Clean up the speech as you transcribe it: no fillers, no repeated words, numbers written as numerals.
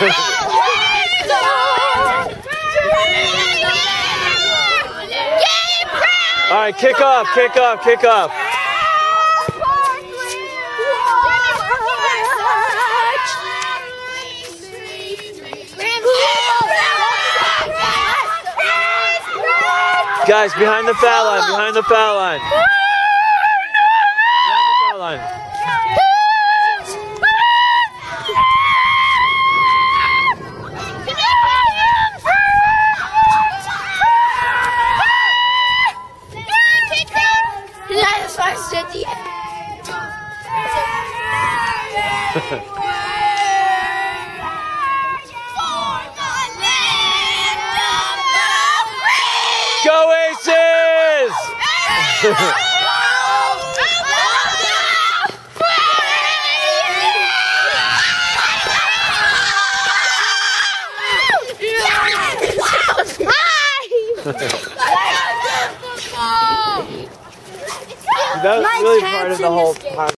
All right, kick off, kick off, kick off. Guys, behind the foul line, behind the foul line. Behind the foul line. Go Aces! That was really part of the whole time.